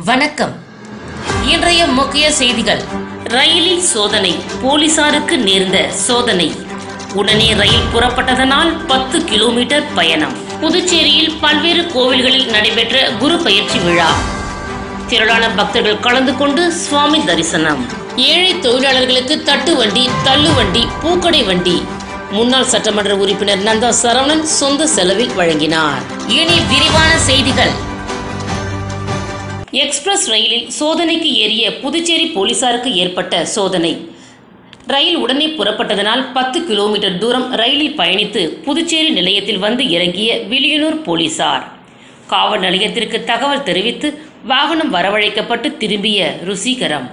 வணக்கம். இன்றைய முக்கிய செய்திகள். ரயிலில் சோதனை, போலீசாருக்கு நேர்ந்த சோதனை. உடனே ரயில் புறப்பட்டதனால் 10 கிலோமீட்டர் பயணம். புதுச்சேரியில் பல்வேறு கோவில்களில் நடைபெற்ற குரு பயிற்சி விழா. திரளான பக்தர்கள் கலந்து கொண்டு சுவாமி தரிசனம். ஏழை தொழிலாளர்களுக்கு தட்டு வண்டி, தள்ளு வண்டி, பூக்கடை வண்டி முன்னாள் சட்டமன்ற உறுப்பினர் நந்தா சரவணன் சொந்த செலவில் வழங்கினார். இனி விரிவான செய்திகள். எக்ஸ்பிரஸ் ரயிலில் சோதனைக்கு ஏறிய புதுச்சேரி போலீசாருக்கு ஏற்பட்ட சோதனை. ரயில் உடனே புறப்பட்டதனால் 10 கிலோமீட்டர் தூரம் ரயிலில் பயணித்து புதுச்சேரி நிலையத்தில் வந்து இறங்கிய வில்லியனூர் போலீசார். காவல் நிலையத்திற்கு தகவல் தெரிவித்து வாகனம் வரவழைக்கப்பட்டு திரும்பிய ருசிகரம்.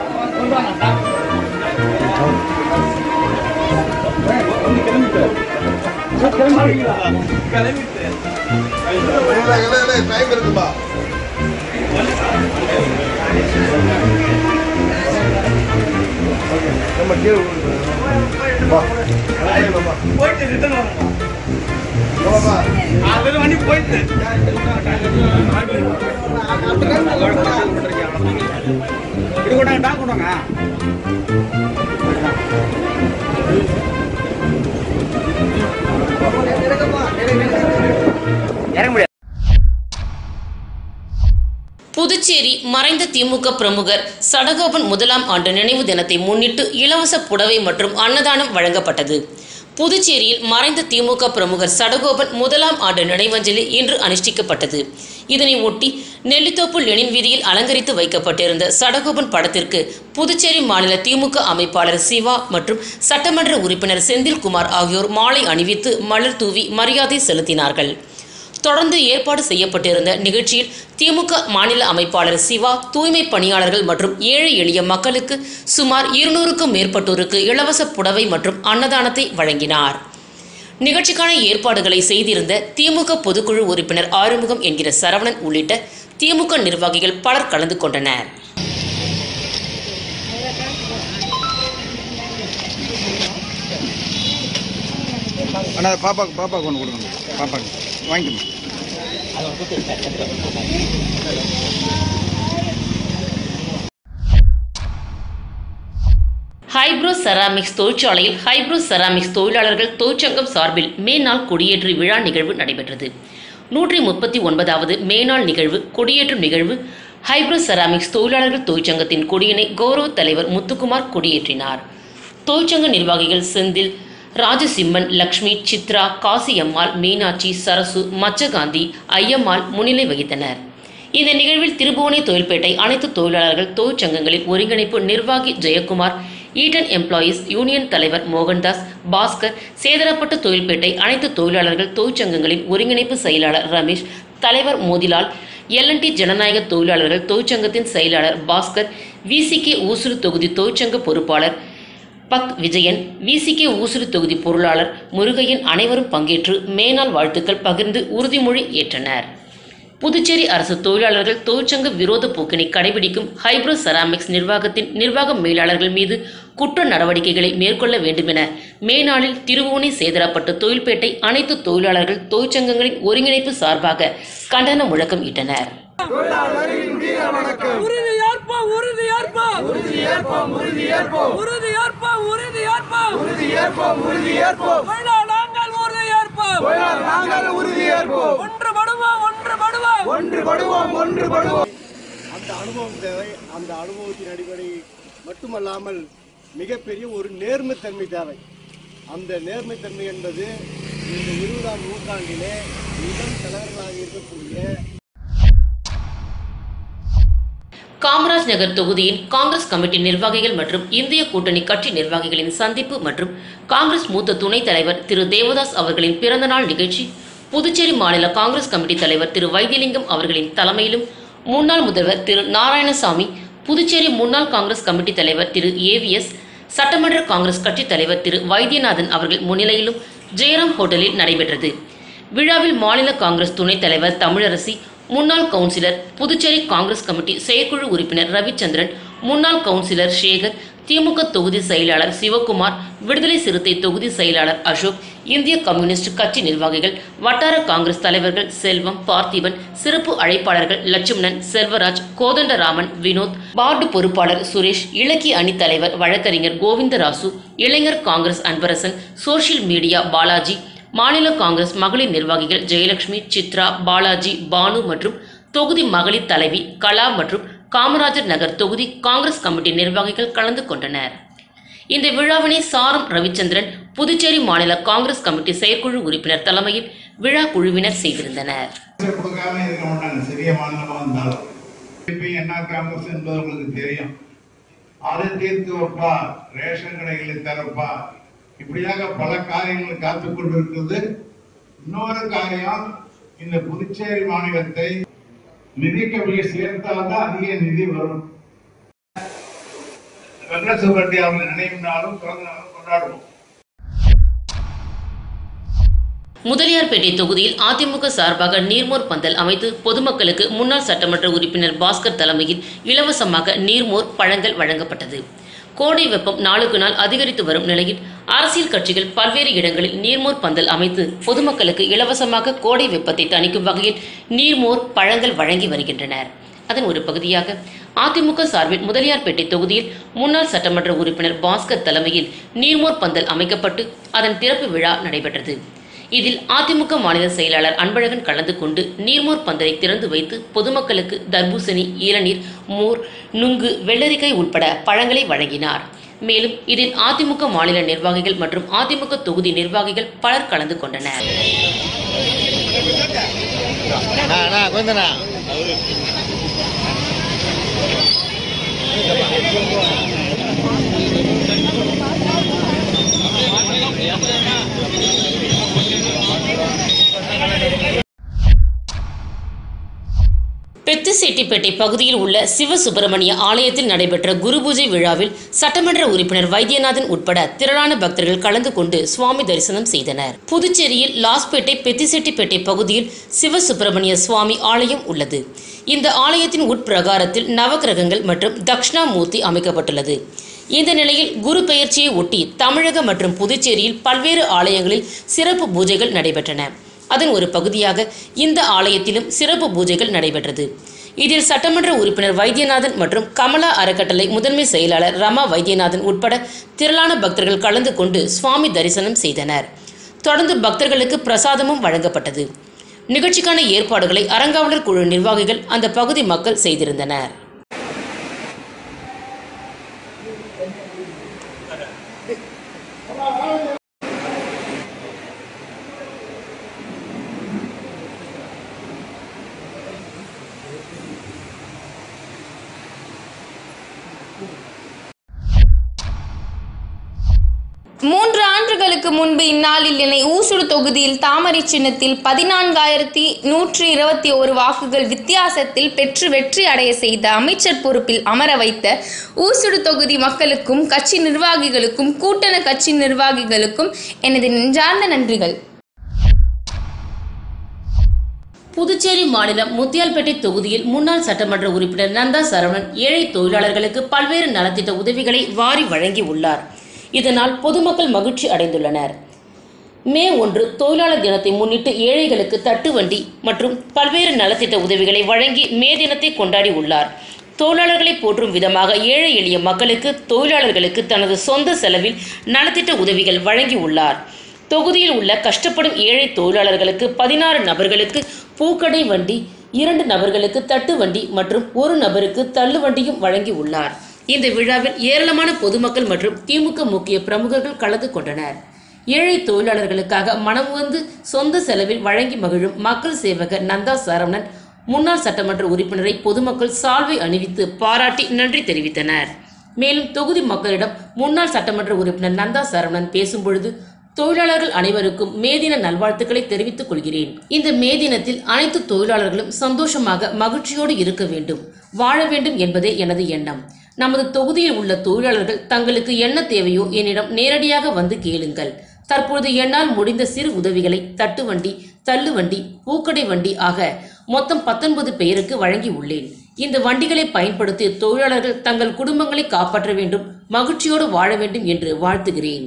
புதுச்சேரி மறைந்த திமுக பிரமுகர் சடகோபன் முதலாம் ஆண்டு நினைவு தினத்தை முன்னிட்டு இலவச புடவை மற்றும் அன்னதானம் வழங்கப்பட்டது. புதுச்சேரியில் மறைந்த திமுக பிரமுகர் சடகோபன் முதலாம் ஆண்டு நினைவஞ்சலி இன்று அனுஷ்டிக்கப்பட்டது. இதனை ஒட்டி நெல்லித்தோப்பு லெனின் வீதியில் அலங்கரித்து வைக்கப்பட்டிருந்த சடகோபன் படத்திற்கு புதுச்சேரி மாநில திமுக அமைப்பாளர் சிவா மற்றும் சட்டமன்ற உறுப்பினர் செந்தில்குமார் ஆகியோர் மாலை அணிவித்து மலர் தூவி மரியாதை செலுத்தினார்கள். தொடர்ந்து ஏற்பாடு செய்யப்பட்டிருந்த நிகழ்ச்சியில் திமுக மாநில அமைப்பாளர் சிவா தூய்மை பணியாளர்கள் மற்றும் ஏழை எளிய மக்களுக்கு சுமார் 200க்கும் மேற்பட்டோருக்கு இலவச புடவை மற்றும் அன்னதானத்தை வழங்கினார். நிகழ்ச்சிக்கான ஏற்பாடுகளை செய்திருந்த திமுக பொதுக்குழு உறுப்பினர் ஆறுமுகம் என்கிற சரவணன் உள்ளிட்ட திமுக நிர்வாகிகள் பலர் கலந்து கொண்டனர். ஹைப்ரோ செராமிக்ஸ் தொழிற்சாலையில் ஹைப்ரோ செராமிக்ஸ் தொழிலாளர்கள் தொழிற்சங்கம் சார்பில் மேனாள் கொடியேற்று விழா நிகழ்வு நடைபெற்றது. 139வது மேனாள் நிகழ்வு கொடியேற்றும் நிகழ்வு ஹைப்ரோ செராமிக்ஸ் தொழிலாளர்கள் தொழிற்சங்கத்தின் கொடியினை கௌரவ தலைவர் முத்துக்குமார் கொடியேற்றினார். தொழிற்சங்க நிர்வாகிகள் செந்தில், ராஜசிம்மன், லக்ஷ்மி, சித்ரா, காசியம்மாள், மீனாட்சி, சரசு, மச்சகாந்தி, ஐயம்மாள் முன்னிலை வகித்தனர். இந்த நிகழ்வில் திருபுவனை தொழில்பேட்டை அனைத்து தொழிலாளர்கள் தொழிற்சங்கங்களின் ஒருங்கிணைப்பு நிர்வாகி ஜெயக்குமார், ஈட்டன் எம்ப்ளாயீஸ் யூனியன் தலைவர் மோகன்தாஸ், பாஸ்கர், சேதரப்பட்டு தொழில்பேட்டை அனைத்து தொழிலாளர்கள் தொழிற்சங்கங்களின் ஒருங்கிணைப்பு செயலாளர் ரமேஷ், தலைவர் மோதிலால், எல்&டி ஜனநாயக தொழிலாளர்கள் தொழிற்சங்கத்தின் செயலாளர் பாஸ்கர், விசிகே ஊசுறு தொகுதி தொழிற்சங்க பொறுப்பாளர் பக் விஜயன், விசிகே ஊசுறு தொகுதி பொருளாளர் முருகையன் அனைவரும் பங்கேற்று மேனாள் வாழ்த்துக்கள் பகிர்ந்து உறுதிமொழி ஏற்றனர். புதுச்சேரி அரசு தொழிலாளர்கள் தொழிற்சங்க விரோத போக்கினை கடைபிடிக்கும் ஹைப்ரோ செராமிக்ஸ் நிர்வாகத்தின் நிர்வாக மேலாளர்கள் மீது குற்ற நடவடிக்கைகளை மேற்கொள்ள வேண்டுமென மேனாளில் திருவோணை சேதராப்பட்டு தொழில்பேட்டை அனைத்து தொழிலாளர்கள் தொழிற்சங்கங்களின் ஒருங்கிணைப்பு சார்பாக கண்டன முழக்கம் இட்டனர். அந்த அனுபவம் தேவை. அந்த அனுபவத்தின் அடிப்படை மட்டுமல்லாமல் மிகப்பெரிய ஒரு நேர்மைத்தன்மை தேவை. அந்த நேர்மைத்தன்மை என்பது இந்த 20ஆம் நூற்றாண்டிலே இளம் தலைவர்களாக இருக்கக்கூடிய காமராஜ் நகர் தொகுதியின் காங்கிரஸ் கமிட்டி நிர்வாகிகள் மற்றும் இந்திய கூட்டணி கட்சி நிர்வாகிகளின் சந்திப்பு மற்றும் காங்கிரஸ் மூத்த துணைத் தலைவர் திரு தேவதாஸ் அவர்களின் பிறந்தநாள் நிகழ்ச்சி புதுச்சேரி மாநில காங்கிரஸ் கமிட்டி தலைவர் திரு வைத்தியலிங்கம் அவர்களின் தலைமையிலும், முன்னாள் முதல்வர் திரு நாராயணசாமி, புதுச்சேரி முன்னாள் காங்கிரஸ் கமிட்டி தலைவர் திரு ஏவிஎஸ், சட்டமன்ற காங்கிரஸ் கட்சி தலைவர் திரு வைத்தியநாதன் அவர்கள் முன்னிலையிலும் ஜெயராம் ஹோட்டலில் நடைபெற்றது. விழாவில் மாநில காங்கிரஸ் துணைத் தலைவர் தமிழரசி, முன்னாள் கவுன்சிலர், புதுச்சேரி காங்கிரஸ் கமிட்டி செயற்குழு உறுப்பினர் ரவிச்சந்திரன், முன்னாள் கவுன்சிலர் சேகர், திமுக தொகுதி செயலாளர் சிவகுமார், விடுதலை சிறுத்தை தொகுதி செயலாளர் அசோக், இந்திய கம்யூனிஸ்ட் கட்சி நிர்வாகிகள், வட்டார காங்கிரஸ் தலைவர்கள் செல்வம், பார்த்திபன், சிறப்பு அழைப்பாளர்கள் லட்சுமணன், செல்வராஜ், கோதண்டராமன், வினோத், வார்டு பொறுப்பாளர் சுரேஷ், இலக்கிய அணி தலைவர் வழக்கறிஞர் கோவிந்தராசு, இளைஞர் காங்கிரஸ் அன்பரசன், சோசியல் மீடியா பாலாஜி, மாநில காங்கிரஸ் மகளிர் நிர்வாகிகள் ஜெயலட்சுமி, சித்ரா, பாலாஜி, பானு மற்றும் தொகுதி மகளிர் தலைவி கலா மற்றும் காமராஜர் நகர் தொகுதி காங்கிரஸ் கமிட்டி நிர்வாகிகள் கலந்து கொண்டனர். இந்த விழாவினை சாரம் ரவிச்சந்திரன், புதுச்சேரி மாநில காங்கிரஸ் கமிட்டி செயற்குழு உறுப்பினர் தலைமையில் விழா குழுவினர் செய்திருந்தனர். இப்படியாக பல காரியங்கள் காத்துக் கொண்டிருக்கிறது. இன்னொரு காரியம், இந்த புதுச்சேரி மாநிலத்தை நிதி கவியை சேர்த்தால்தான் அதிக நிதி வரும். வெங்கடசுவரெட்டி அவர்கள் நினைவு நாளும் பிறந்த நாளும் கொண்டாடுவோம். முதலியார்பேட்டை தொகுதியில் அதிமுக சார்பாக நீர்மோர் பந்தல் அமைத்து பொதுமக்களுக்கு முன்னாள் சட்டமன்ற உறுப்பினர் பாஸ்கர் தலைமையில் இலவசமாக நீர்மோர் பழங்கள் வழங்கப்பட்டது. கோடை வெப்பம் நாளுக்கு நாள் அதிகரித்து வரும் நிலையில் அரசியல் கட்சிகள் பல்வேறு இடங்களில் நீர்மோர் பந்தல் அமைத்து பொதுமக்களுக்கு இலவசமாக கோடை வெப்பத்தை தணிக்கும் வகையில் நீர்மோர் பழங்கள் வழங்கி வருகின்றனர். அதன் ஒரு பகுதியாக அதிமுக சார்பில் முதலியார்பேட்டை தொகுதியில் முன்னாள் சட்டமன்ற உறுப்பினர் பாஸ்கர் தலைமையில் நீர்மோர் பந்தல் அமைக்கப்பட்டு அதன் திறப்பு விழா நடைபெற்றது. இதில் அதிமுக மாநில செயலாளர் அன்பழகன் கலந்து கொண்டு நீர்மோர் பந்தலை திறந்து வைத்து பொதுமக்களுக்கு தர்பூசணி, இளநீர், மோர், நுங்கு, வெள்ளரிக்காய் உட்பட பழங்களை வழங்கினார். மேலும் இதில் அதிமுக மாநில நிர்வாகிகள் மற்றும் அதிமுக தொகுதி நிர்வாகிகள் பலர் கலந்து கொண்டனர். பெத்திசெட்டிப்பேட்டை பகுதியில் உள்ள சிவசுப்பிரமணிய ஆலயத்தில் நடைபெற்ற குரு பூஜை விழாவில் சட்டமன்ற உறுப்பினர் வைத்தியநாதன் உட்பட திரளான பக்தர்கள் கலந்து கொண்டு சுவாமி தரிசனம் செய்தனர். புதுச்சேரியில் லாஸ்பேட்டை பெத்திசெட்டிப்பேட்டை பகுதியில் சிவசுப்பிரமணிய சுவாமி ஆலயம் உள்ளது. இந்த ஆலயத்தின் உட்பிரகாரத்தில் நவகிரகங்கள் மற்றும் தட்சிணாமூர்த்தி அமைக்கப்பட்டுள்ளது. இந்த நிலையில் குரு பெயர்ச்சியை ஒட்டி தமிழகம் மற்றும் புதுச்சேரியில் பல்வேறு ஆலயங்களில் சிறப்பு பூஜைகள் நடைபெற்றன. அதன் ஒரு பகுதியாக இந்த ஆலயத்திலும் சிறப்பு பூஜைகள் நடைபெற்றது. இதில் சட்டமன்ற உறுப்பினர் வைத்தியநாதன் மற்றும் கமலா அறக்கட்டளை முதன்மை செயலாளர் ரமா வைத்தியநாதன் உட்பட திரளான பக்தர்கள் கலந்து கொண்டு சுவாமி தரிசனம் செய்தனர். தொடர்ந்து பக்தர்களுக்கு பிரசாதமும் வழங்கப்பட்டது. நிகழ்ச்சிக்கான ஏற்பாடுகளை அறங்காவலர் குழு நிர்வாகிகள் அந்த பகுதி மக்கள் செய்திருந்தனர். மூன்று ஆண்டுகளுக்கு முன்பு இந்நாளில் என்னை ஊசுடு தொகுதியில் தாமரை சின்னத்தில் 14,121 வாக்குகள் வித்தியாசத்தில் பெற்று வெற்றி அடைய செய்த அமைச்சர் பொறுப்பில் அமர வைத்த ஊசுடு தொகுதி மக்களுக்கும் கட்சி நிர்வாகிகளுக்கும் கூட்டண கட்சி நிர்வாகிகளுக்கும் எனது நெஞ்சார்ந்த நன்றிகள். புதுச்சேரி மாநிலம் முத்தியால்பேட்டை தொகுதியில் முன்னாள் சட்டமன்ற உறுப்பினர் நந்தா சரவணன் ஏழை தொழிலாளர்களுக்கு பல்வேறு நலத்திட்ட உதவிகளை வாரி வழங்கி உள்ளார். இதனால் பொதுமக்கள் மகிழ்ச்சி அடைந்துள்ளனர். மே 1 தொழிலாளர் தினத்தை முன்னிட்டு ஏழைகளுக்கு தட்டு வண்டி மற்றும் பல்வேறு நலத்திட்ட உதவிகளை வழங்கி மே தினத்தை கொண்டாடி உள்ளார். தொழிலாளர்களை போற்றும் விதமாக ஏழை எளிய மக்களுக்கு, தொழிலாளர்களுக்கு தனது சொந்த செலவில் நலத்திட்ட உதவிகள் வழங்கி உள்ளார். தொகுதியில் உள்ள கஷ்டப்படும் ஏழை தொழிலாளர்களுக்கு 16 நபர்களுக்கு பூக்கடை வண்டி, 2 நபர்களுக்கு தட்டு வண்டி மற்றும் 1 நபருக்கு தள்ளு வண்டியும் வழங்கி உள்ளார். இந்த விழாவில் ஏராளமான பொதுமக்கள் மற்றும் திமுக முக்கிய பிரமுகர்கள் கலந்து கொண்டனர். ஏழை தொழிலாளர்களுக்காக மனமுவந்து சொந்த செலவில் வழங்கி மகிழும் மக்கள் சேவகர் நந்தா சரவணன் முன்னாள் சட்டமன்ற உறுப்பினரை பொதுமக்கள் சால்வை அணிவித்து பாராட்டி நன்றி தெரிவித்தனர். மேலும் தொகுதி மக்களிடம் முன்னாள் சட்டமன்ற உறுப்பினர் நந்தா சரவணன் பேசும்பொழுது, தொழிலாளர்கள் அனைவருக்கும் மே தின நல்வாழ்த்துக்களை தெரிவித்துக் கொள்கிறேன். இந்த மே தினத்தில் அனைத்து தொழிலாளர்களும் சந்தோஷமாக மகிழ்ச்சியோடு இருக்க வேண்டும், வாழ வேண்டும் என்பதே எனது எண்ணம். நமது தொகுதியில் உள்ள தொழிலாளர்கள் தங்களுக்கு என்ன தேவையோ என்னிடம் நேரடியாக வந்து கேளுங்கள். தற்பொழுது என்னால் முடிந்த சிறு உதவிகளை தட்டு வண்டி, தள்ளு வண்டி, பூக்கடை வண்டி ஆக மொத்தம் 19 பேருக்கு வழங்கி உள்ளேன். இந்த வண்டிகளை பயன்படுத்தி தொழிலாளர்கள் தங்கள் குடும்பங்களை காப்பாற்ற வேண்டும், மகிழ்ச்சியோடு வாழ வேண்டும் என்று வாழ்த்துகிறேன்.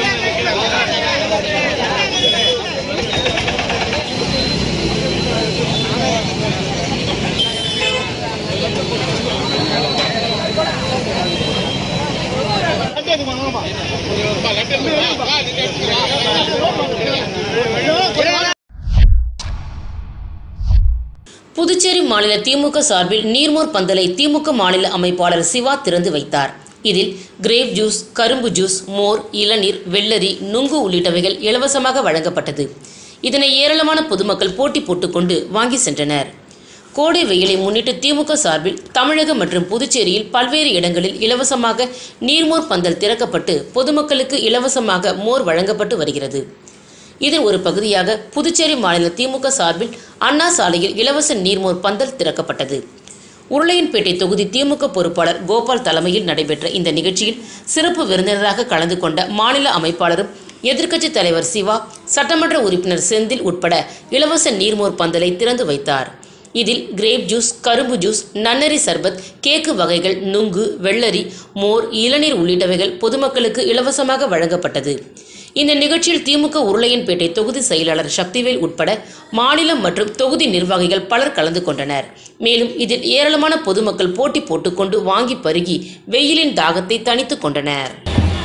புதுச்சேரி மாநில திமுக சார்பில் நீர்மோர் பந்தலை திமுக மாநில அமைப்பாளர் சிவா திறந்து வைத்தார். இதில் கிரேப் ஜூஸ், கரும்பு ஜூஸ், மோர், இளநீர், வெள்ளரி, நுங்கு உள்ளிட்டவைகள் இலவசமாக வழங்கப்பட்டது. இதனை ஏராளமான பொதுமக்கள் போட்டி போட்டுக்கொண்டு வாங்கி சென்றனர். கோடை வெயிலை முன்னிட்டு திமுக சார்பில் தமிழகம் மற்றும் புதுச்சேரியில் பல்வேறு இடங்களில் இலவசமாக நீர்மோர் பந்தல் திறக்கப்பட்டு பொதுமக்களுக்கு இலவசமாக மோர் வழங்கப்பட்டு வருகிறது. இதில் ஒரு பகுதியாக புதுச்சேரி மாநில திமுக சார்பில் அண்ணா சாலையில் இலவச நீர்மோர் பந்தல் திறக்கப்பட்டது. உருளையன்பேட்டை தொகுதி திமுக பொறுப்பாளர் கோபால் தலைமையில் நடைபெற்ற இந்த நிகழ்ச்சியில் சிறப்பு விருந்தினராக கலந்து கொண்ட மாநில அமைப்பாளரும் எதிர்க்கட்சித் தலைவர் சிவா, சட்டமன்ற உறுப்பினர் செந்தில் உட்பட இலவச நீர்மோர் பந்தலை திறந்து வைத்தார். இதில் கிரேப் ஜூஸ், கரும்பு ஜூஸ், நன்னரி சர்பத், கேக்கு வகைகள், நுங்கு, வெள்ளரி, மோர், இளநீர் உள்ளிட்டவைகள் பொதுமக்களுக்கு இலவசமாக வழங்கப்பட்டது. இந்த நிகழ்ச்சியில் திமுக உருளையன்பேட்டை தொகுதி செயலாளர் சக்திவேல் உட்பட மாநிலம் மற்றும் தொகுதி நிர்வாகிகள் பலர் கலந்து கொண்டனர். மேலும் இதில் ஏராளமான பொதுமக்கள் போட்டி போட்டுக்கொண்டு வாங்கி பருகி வெயிலின் தாகத்தை தணித்துக் கொண்டனர்.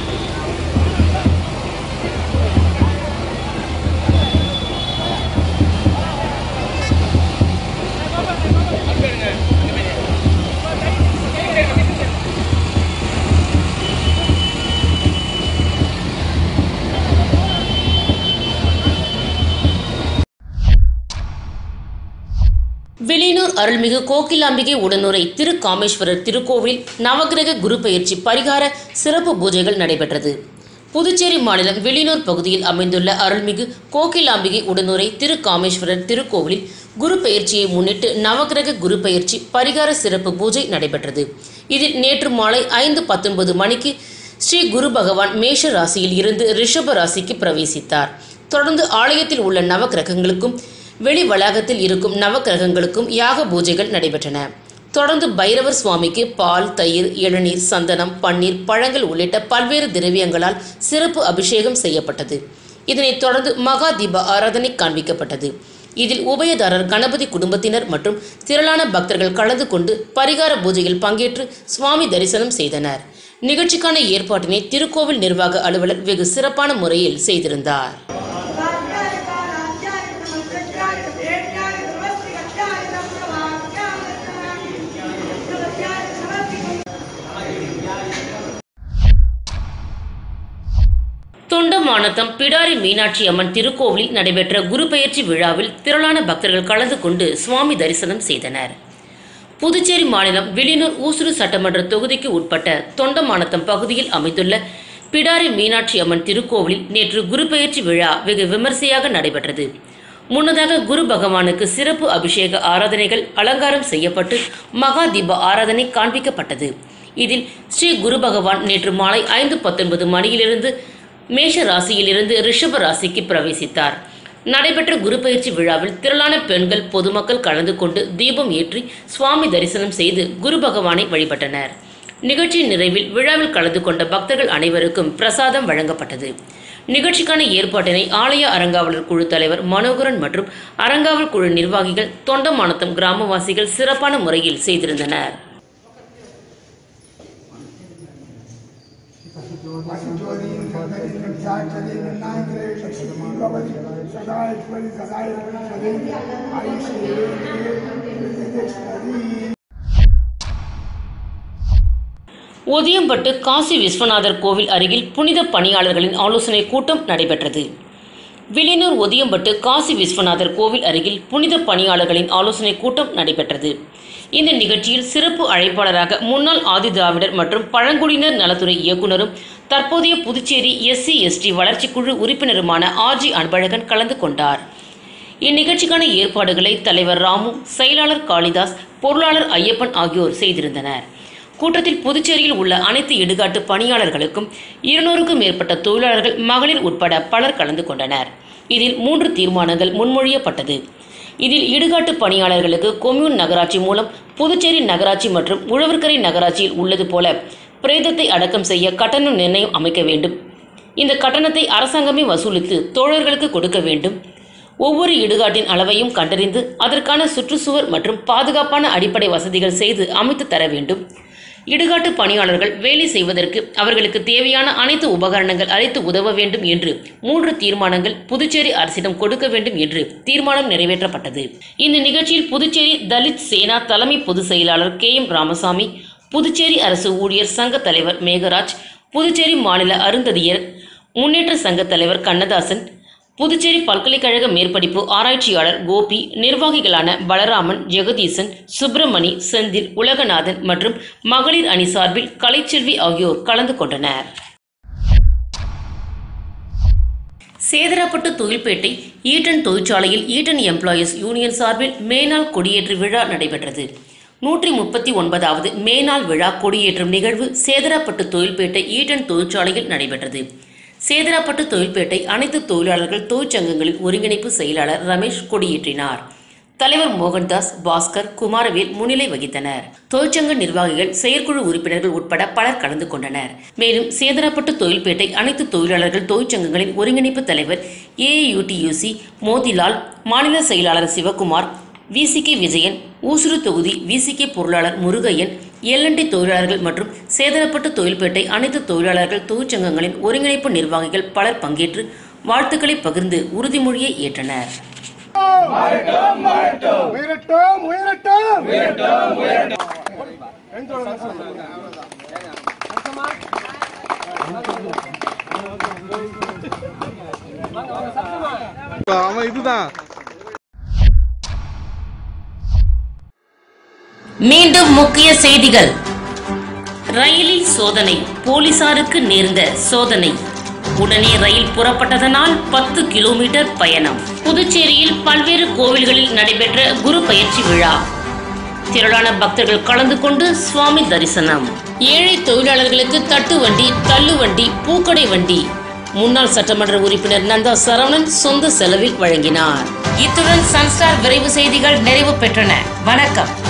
வில்லியனூர் அருள்மிகு கோகிலாம்பிகை உடனுரை திருக்காமேஸ்வரர் திருக்கோவில் நவகிரக குரு பெயர்ச்சி பரிகார சிறப்பு பூஜைகள் நடைபெற்றது. புதுச்சேரி மாநிலம் வில்லியனூர் பகுதியில் அமைந்துள்ள அருள்மிகு கோகிலாம்பிகை உடனுரை திருக்காமேஸ்வரர் திருக்கோவிலில் குரு பெயர்ச்சியை முன்னிட்டு நவகிரக குரு பெயர்ச்சி பரிகார சிறப்பு பூஜை நடைபெற்றது. இதில் நேற்று மாலை 5:19 மணிக்கு ஸ்ரீ குரு பகவான் மேஷ ராசியில் இருந்து ரிஷப ராசிக்கு பிரவேசித்தார். தொடர்ந்து ஆலயத்தில் உள்ள நவகிரகங்களுக்கும் வெளி வளாகத்தில் இருக்கும் நவகிரகங்களுக்கும் யாக பூஜைகள் நடைபெற்றன. தொடர்ந்து பைரவர் சுவாமிக்கு பால், தயிர், இளநீர், சந்தனம், பன்னீர், பழங்கள் உள்ளிட்ட பல்வேறு திரவியங்களால் சிறப்பு அபிஷேகம் செய்யப்பட்டது. இதனைத் தொடர்ந்து மகா தீப ஆராதனை காண்பிக்கப்பட்டது. இதில் உபயதாரர் கணபதி குடும்பத்தினர் மற்றும் திரளான பக்தர்கள் கலந்து கொண்டு பரிகார பூஜையில் பங்கேற்று சுவாமி தரிசனம் செய்தனர். நிகழ்ச்சிக்கான ஏற்பாட்டினை திருக்கோவில் நிர்வாக அலுவலர் வெகு சிறப்பான முறையில் செய்திருந்தார். தொண்டமானத்தம் பிடாரி மீனாட்சி அம்மன் திருக்கோவிலில் நடைபெற்ற குரு பெயர்ச்சி விழாவில் திரளான பக்தர்கள் கலந்து கொண்டு சுவாமி தரிசனம் செய்தனர். புதுச்சேரி மாநிலம் வில்லியனூர் ஊசுடு சட்டமன்ற தொகுதிக்கு உட்பட்ட தொண்டமானத்தம் பகுதியில் அமைந்துள்ள பிடாரி மீனாட்சி அம்மன் திருக்கோவிலில் நேற்று குரு பெயர்ச்சி விழா வெகு விமர்சையாக நடைபெற்றது. முன்னதாக குரு பகவானுக்கு சிறப்பு அபிஷேக ஆராதனைகள் அலங்காரம் செய்யப்பட்டு மகா தீப ஆராதனை காண்பிக்கப்பட்டது. இதில் ஸ்ரீ குரு பகவான் நேற்று மாலை 5:19 மணியிலிருந்து மேஷ ராசியிலிருந்து ரிஷப ராசிக்கு பிரவேசித்தார். நடைபெற்ற குரு பயிற்சி விழாவில் திரளான பெண்கள், பொதுமக்கள் கலந்து கொண்டு தீபம் ஏற்றி சுவாமி தரிசனம் செய்து குரு பகவானை வழிபட்டனர். நிகழ்ச்சியின் நிறைவில் விழாவில் கலந்து கொண்ட பக்தர்கள் அனைவருக்கும் பிரசாதம் வழங்கப்பட்டது. நிகழ்ச்சிக்கான ஏற்பாட்டினை ஆலய அறங்காவலர் குழு தலைவர் மனோகரன் மற்றும் அறங்காவல் குழு நிர்வாகிகள், தொண்டமானத்தம் கிராமவாசிகள் சிறப்பான முறையில் செய்திருந்தனர். ஒதியம்பட்டு காசி விஸ்வநாதர் கோவில் அருகில் புனித பணியாளர்களின் ஆலோசனை கூட்டம் நடைபெற்றது. வில்லியனூர் ஒதியம்பட்டு காசி விஸ்வநாதர் கோவில் அருகில் புனித பணியாளர்களின் ஆலோசனை கூட்டம் நடைபெற்றது. இந்த நிகழ்ச்சியில் சிறப்பு அழைப்பாளராக முன்னாள் ஆதி திராவிடர் மற்றும் பழங்குடியினர் நலத்துறை இயக்குநரும் தற்போதைய புதுச்சேரி SC/ST வளர்ச்சிக்குழு உறுப்பினருமான RG அன்பழகன் கலந்து கொண்டார். இந்நிகழ்ச்சிக்கான ஏற்பாடுகளை தலைவர் ராமு, செயலாளர் காளிதாஸ், பொருளாளர் ஐயப்பன் ஆகியோர் செய்திருந்தனர். கூட்டத்தில் புதுச்சேரியில் உள்ள அனைத்து இடுகாட்டு பணியாளர்களுக்கும் 200க்கும் மேற்பட்ட தொழிலாளர்கள், மகளிர் உட்பட பலர் கலந்து கொண்டனர். இதில் 3 தீர்மானங்கள் முன்மொழியப்பட்டது. இதில் இடுகாட்டு பணியாளர்களுக்கு கொம்யூன் நகராட்சி மூலம் புதுச்சேரி நகராட்சி மற்றும் உழவர்கரை நகராட்சியில் உள்ளது போல பிரேதத்தை அடக்கம் செய்ய கட்டண நிர்ணயம் அமைக்க வேண்டும். இந்த கட்டணத்தை அரசாங்கமே வசூலித்து தோழர்களுக்கு கொடுக்க வேண்டும். ஒவ்வொரு இடுகாட்டின் அளவையும் கண்டறிந்து அதற்கான சுற்றுச்சுவர் மற்றும் பாதுகாப்பான அடிப்படை வசதிகள் செய்து அமைத்து தர வேண்டும். இடுகாட்டு பணியாளர்கள் வேலை செய்வதற்கு அவர்களுக்கு தேவையான அனைத்து உபகரணங்கள் அளித்து உதவ வேண்டும் என்று 3 தீர்மானங்கள் புதுச்சேரி அரசிடம் கொடுக்க வேண்டும் என்று தீர்மானம் நிறைவேற்றப்பட்டது. இந்த நிகழ்ச்சியில் புதுச்சேரி தலித் சேனா தலைமை பொதுச் செயலாளர் KM ராமசாமி, புதுச்சேரி அரசு ஊழியர் சங்க தலைவர் மேகராஜ், புதுச்சேரி மாநில அருந்ததியர் முன்னேற்ற சங்க தலைவர் கண்ணதாசன், புதுச்சேரி பல்கலைக்கழக மேற்படிப்பு ஆராய்ச்சியாளர் கோபி, நிர்வாகிகளான பலராமன், ஜெகதீசன், சுப்பிரமணி, செந்தில், உலகநாதன் மற்றும் மகளிர் அணி சார்பில் கலைச்செல்வி ஆகியோர் கலந்து கொண்டனர். சேதராப்பட்டு தொழில்பேட்டை ஈட்டன் தொழிற்சாலையில் ஈட்டன் எம்ப்ளாயீஸ் யூனியன் சார்பில் மேனாள் கொடியேற்று விழா நடைபெற்றது. 139வது மேனாள் விழா கொடியேற்றும் நிகழ்வு சேதராப்பட்டு தொழில்பேட்டை ஈட்டன் தொழிற்சாலையில் நடைபெற்றது. சேதராப்பட்டு தொழில்பேட்டை அனைத்து தொழிலாளர்கள் தொழிற்சங்கங்களின் ஒருங்கிணைப்பு செயலாளர் ரமேஷ் கொடியேற்றினார். தலைவர் மோகன்தாஸ், பாஸ்கர், குமாரவேல் முன்னிலை வகித்தனர். தொழிற்சங்க நிர்வாகிகள், செயற்குழு உறுப்பினர்கள் உட்பட பலர் கலந்து கொண்டனர். மேலும் சேதராப்பட்டு தொழில்பேட்டை அனைத்து தொழிலாளர்கள் தொழிற்சங்கங்களின் ஒருங்கிணைப்பு தலைவர் AAUTUC மோதிலால், மாநில செயலாளர் சிவகுமார், VCK விஜயன், ஊசுடு தொகுதி VCK பொருளாளர் முருகையன், LNT தொழிலாளர்கள் மற்றும் சேதராப்பட்டு தொழில்பேட்டை அனைத்து தொழிலாளர்கள் தொழிற்சங்கங்களின் ஒருங்கிணைப்பு நிர்வாகிகள் பலர் பங்கேற்று வாழ்த்துக்களை பகிர்ந்து உறுதிமொழியை ஏற்றனர். மீண்டும் முக்கிய செய்திகள். ரயிலில் சோதனை, போலீசாருக்கு நேர்ந்த சோதனை. உடனே ரயில் புறப்பட்டதனால் 10 கிலோமீட்டர் பயணம். புதுச்சேரியில் பல்வேறு கோவில்களில் நடைபெற்ற குரு பயிற்சி விழா. திரளான பக்தர்கள் கலந்து கொண்டு சுவாமி தரிசனம். ஏழை தொழிலாளர்களுக்கு தட்டு வண்டி, தள்ளு வண்டி, பூக்கடை வண்டி முன்னாள் சட்டமன்ற உறுப்பினர் நந்தா சரவணன் சொந்த செலவில் வழங்கினார். இத்துடன் சன்ஸ்டார் விரைவு செய்திகள் நிறைவு பெற்றன. வணக்கம்.